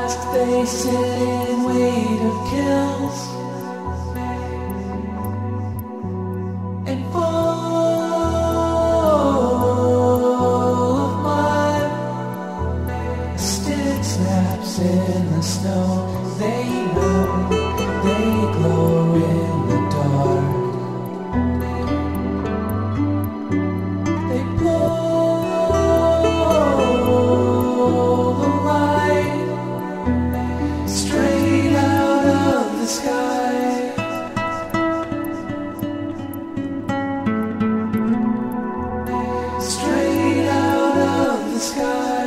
They sit in wait of kills and full of mud. A stick snaps in the snow. They know they glow in the dark. They blow the light straight out of the sky. Straight out of the sky.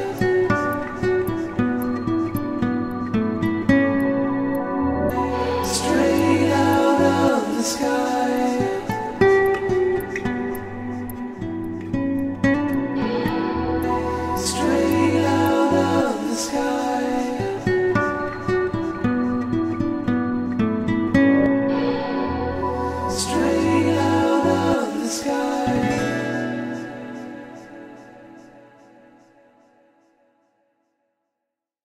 Straight out of the sky. Straight out of the sky. Straight